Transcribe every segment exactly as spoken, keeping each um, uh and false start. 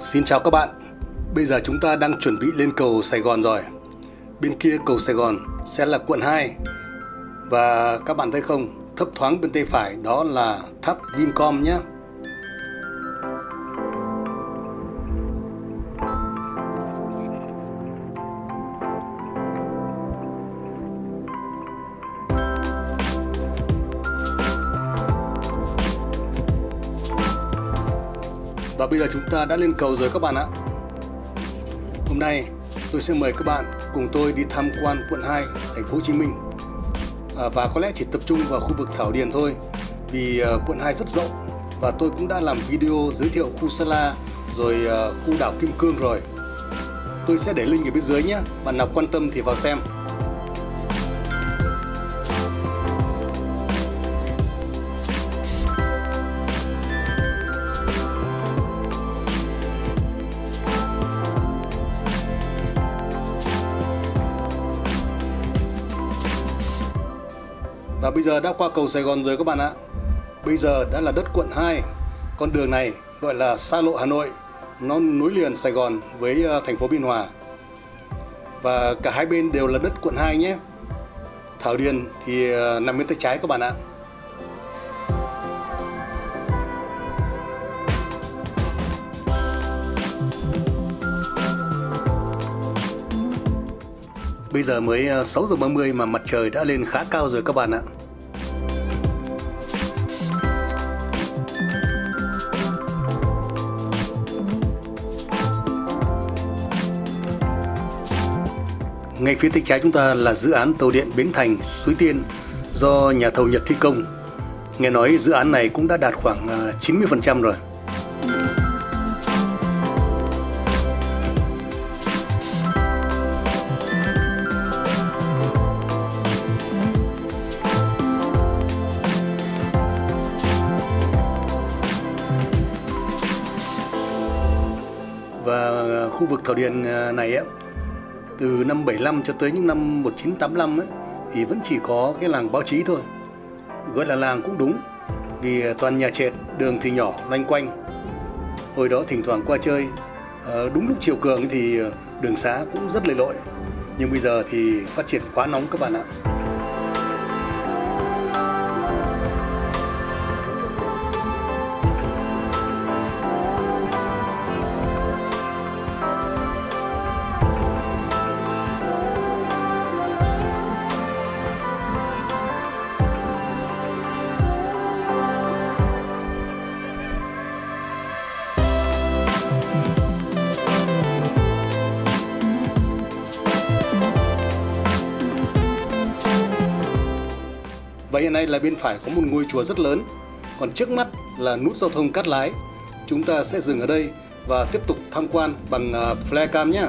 Xin chào các bạn. Bây giờ chúng ta đang chuẩn bị lên cầu Sài Gòn rồi. Bên kia cầu Sài Gòn sẽ là quận hai. Và các bạn thấy không, thấp thoáng bên tay phải đó là tháp Vincom nhé. Và bây giờ chúng ta đã lên cầu rồi các bạn ạ. Hôm nay tôi sẽ mời các bạn cùng tôi đi tham quan quận hai, thành phố Hồ Chí Minh. À, và có lẽ chỉ tập trung vào khu vực Thảo Điền thôi, vì uh, quận hai rất rộng và tôi cũng đã làm video giới thiệu khu Sa La rồi uh, khu đảo Kim Cương rồi. Tôi sẽ để link ở bên dưới nhé. Bạn nào quan tâm thì vào xem. Và bây giờ đã qua cầu Sài Gòn rồi các bạn ạ. Bây giờ đã là đất quận hai. Con đường này gọi là xa lộ Hà Nội. Nó nối liền Sài Gòn với thành phố Biên Hòa. Và cả hai bên đều là đất quận hai nhé. Thảo Điền thì nằm bên tay trái các bạn ạ. Bây giờ mới sáu giờ ba mươi mà mặt trời đã lên khá cao rồi các bạn ạ. Ngay phía tay trái chúng ta là dự án tàu điện Bến Thành - Suối Tiên do nhà thầu Nhật thi công. Nghe nói dự án này cũng đã đạt khoảng chín mươi phần trăm rồi. Và khu vực Thảo Điền này ấy, từ năm bảy lăm cho tới những năm một nghìn chín trăm tám mươi lăm ấy, thì vẫn chỉ có cái làng Báo Chí thôi. Gọi là làng cũng đúng, vì toàn nhà trệt, đường thì nhỏ, loanh quanh. Hồi đó thỉnh thoảng qua chơi, đúng lúc chiều cường thì đường xá cũng rất lầy lội. Nhưng bây giờ thì phát triển quá nóng các bạn ạ. Và hiện nay là bên phải có một ngôi chùa rất lớn. Còn trước mắt là nút giao thông Cát Lái. Chúng ta sẽ dừng ở đây và tiếp tục tham quan bằng uh, flycam nhé.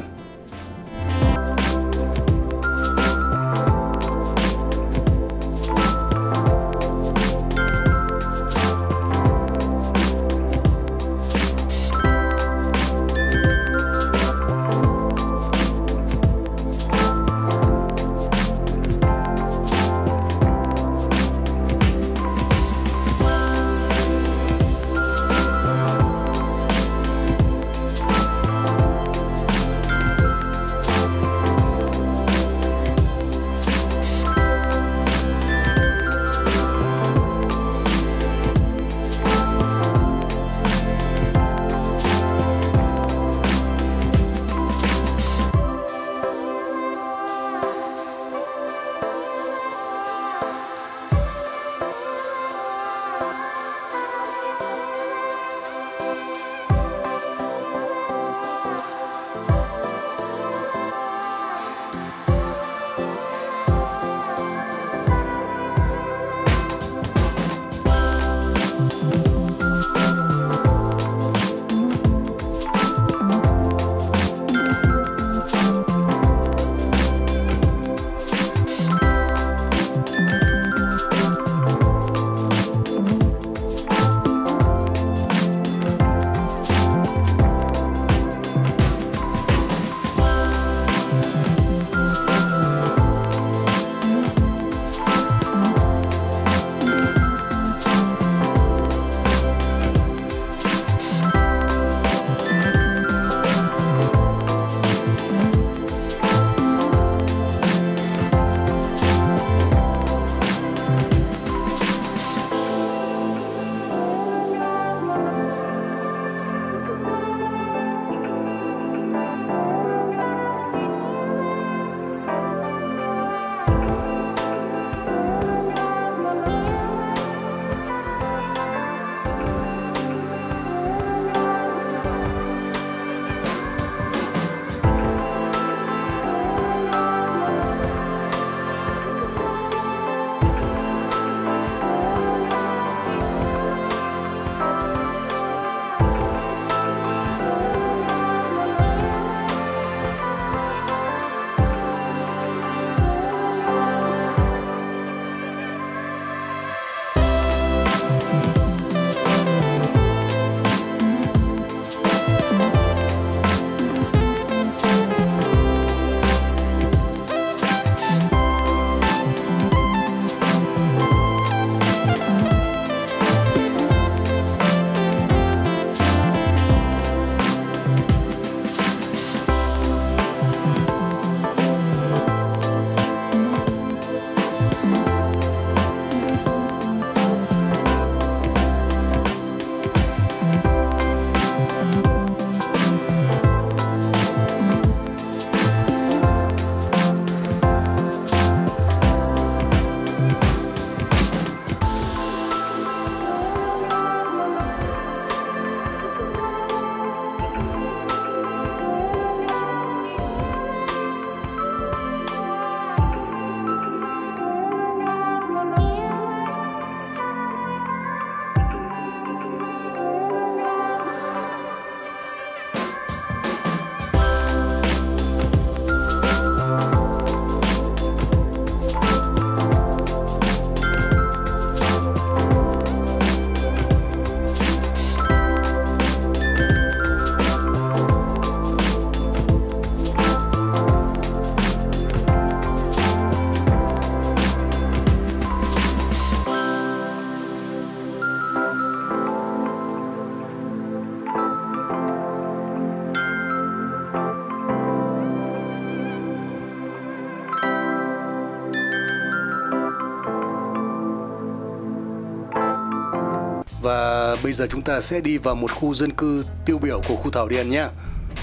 Và bây giờ chúng ta sẽ đi vào một khu dân cư tiêu biểu của khu Thảo Điền nhé.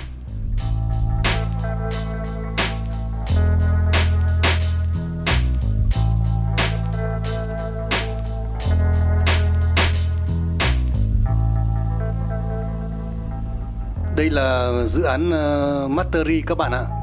Đây là dự án uh, Mastery các bạn ạ.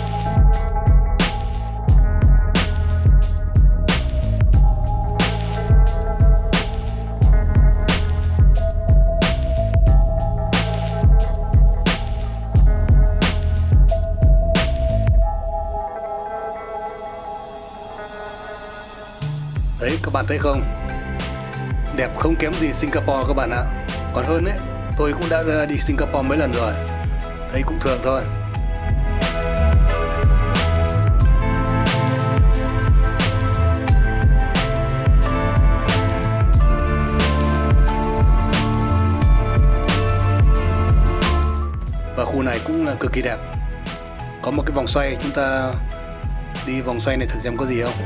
Đấy, các bạn thấy không? Đẹp không kém gì Singapore các bạn ạ. Còn hơn đấy, tôi cũng đã đi Singapore mấy lần rồi. Thấy cũng thường thôi. Và khu này cũng cực kỳ đẹp. Có một cái vòng xoay, chúng ta đi vòng xoay này thử xem có gì không.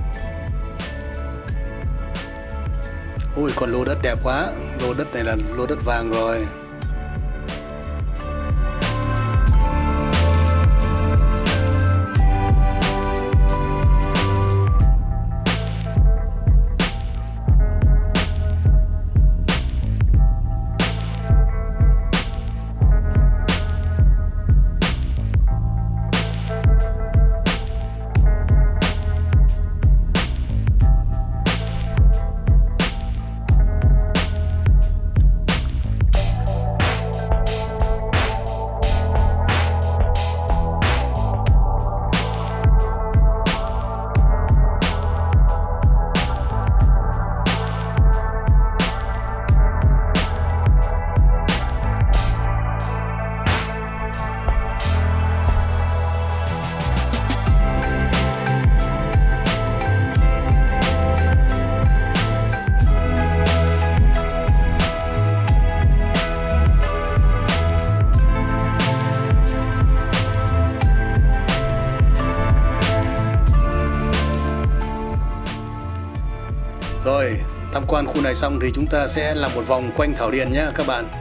Ôi, còn lô đất đẹp quá. Lô đất này là lô đất vàng rồi. Rồi, tham quan khu này xong thì chúng ta sẽ làm một vòng quanh Thảo Điền nhé các bạn.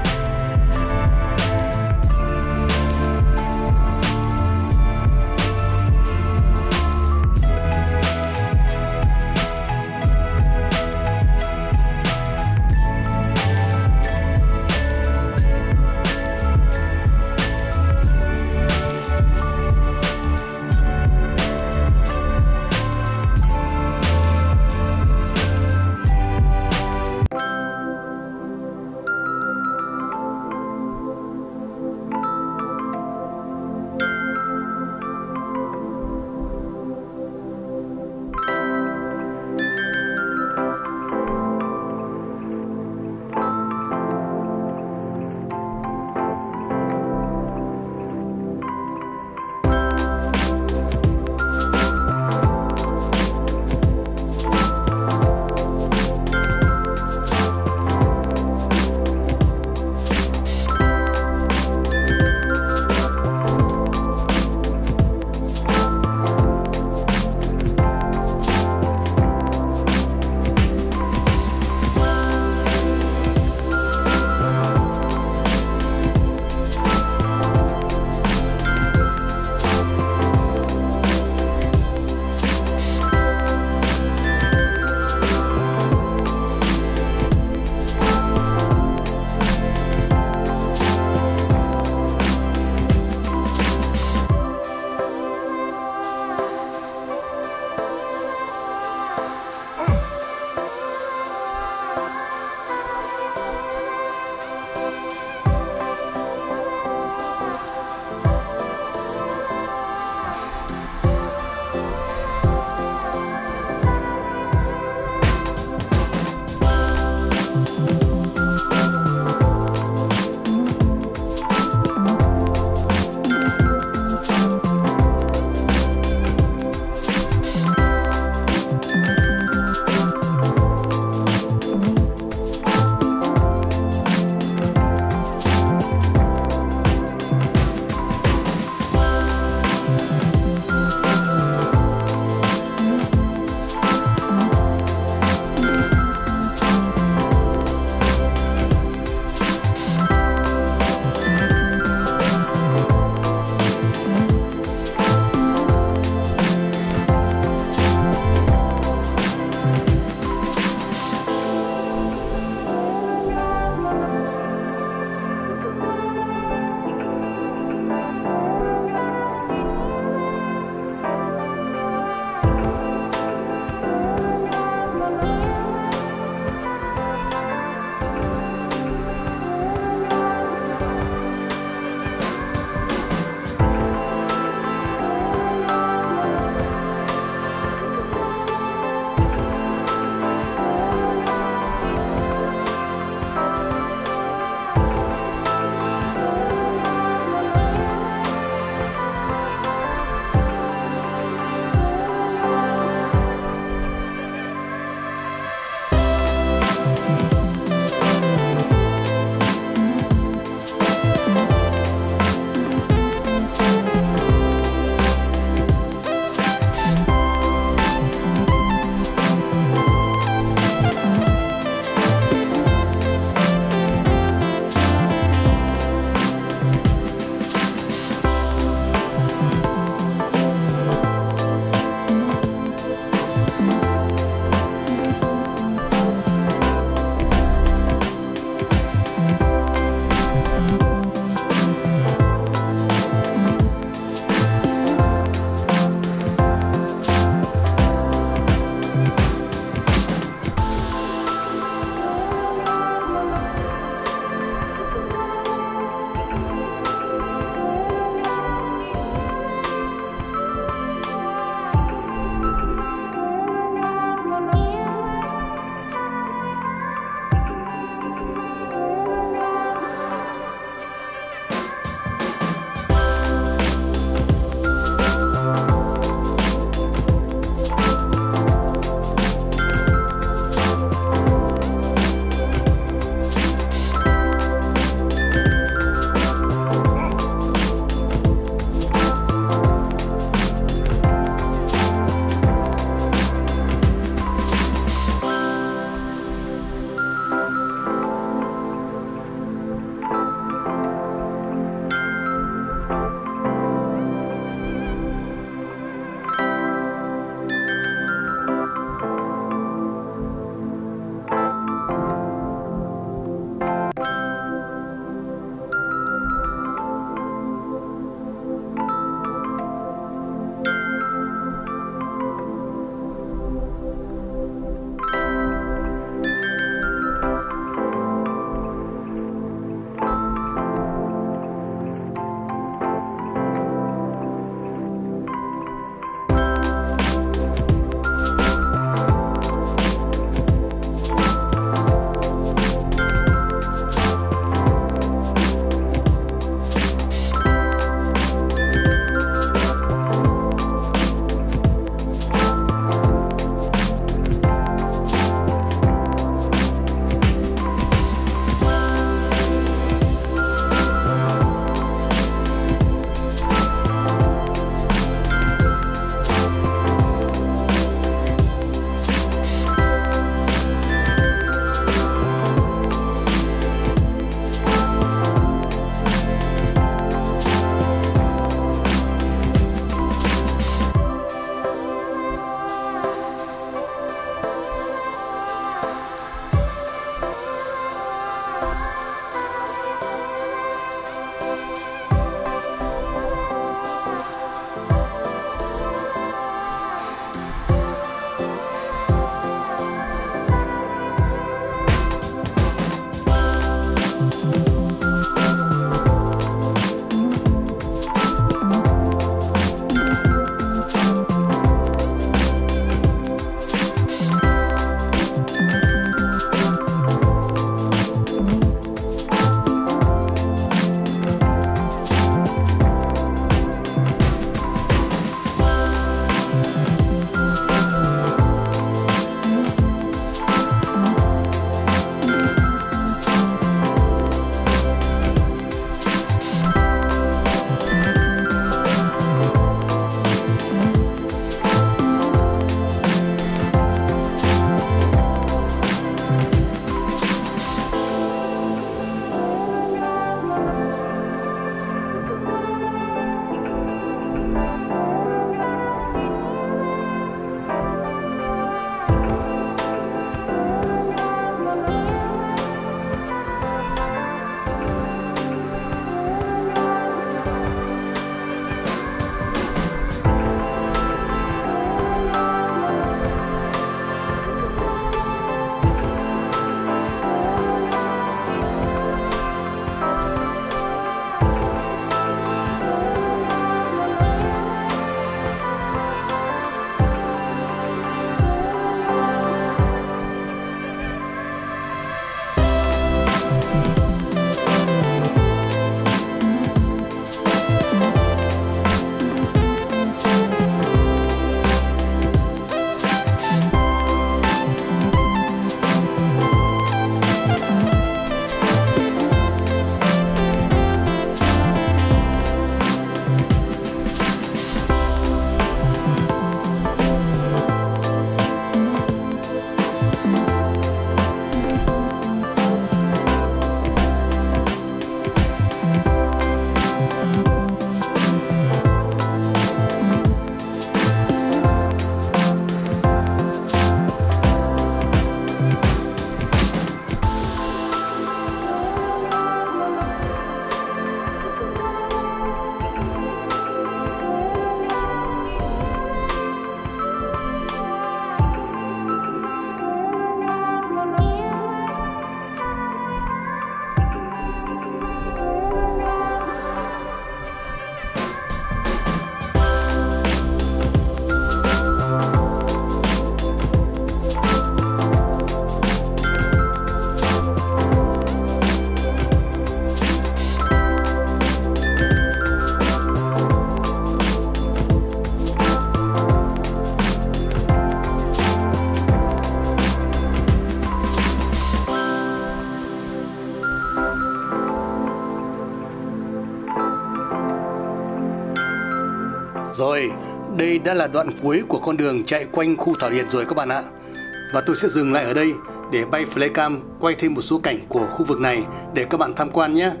Rồi, đây đã là đoạn cuối của con đường chạy quanh khu thảo điền rồi các bạn ạ. Và tôi sẽ dừng lại ở đây để bay flycam quay thêm một số cảnh của khu vực này để các bạn tham quan nhé.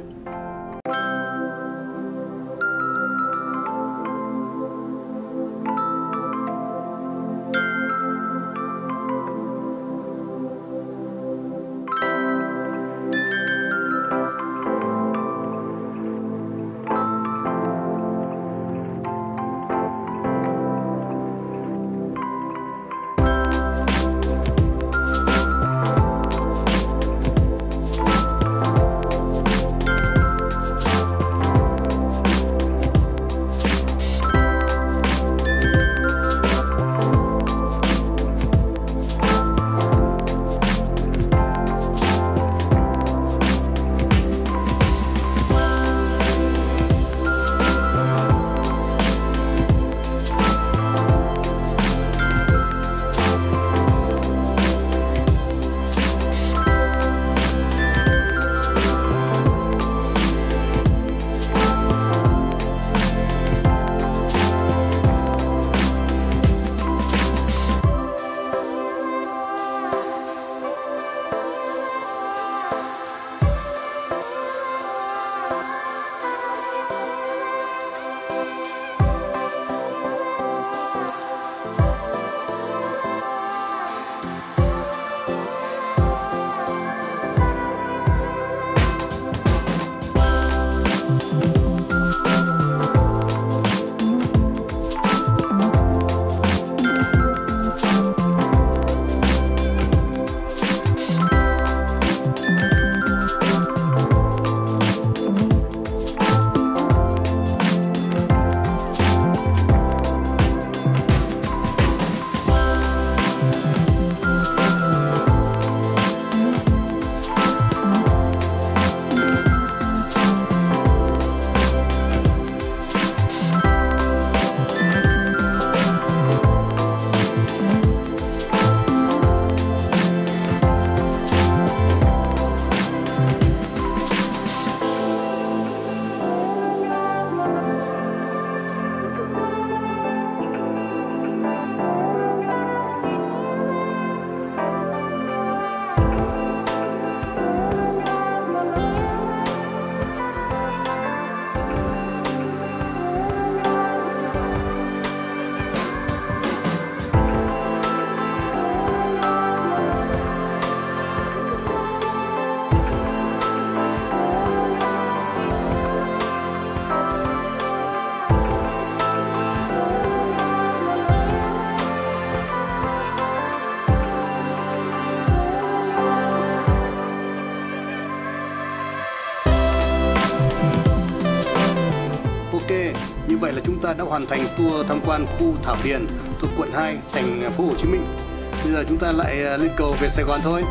Như vậy là chúng ta đã hoàn thành tour tham quan khu Thảo Điền thuộc quận hai, thành phố Hồ Chí Minh. Bây giờ chúng ta lại lên cầu về Sài Gòn thôi.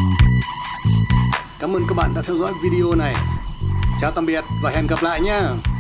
Cảm ơn các bạn đã theo dõi video này. Chào tạm biệt và hẹn gặp lại nhé.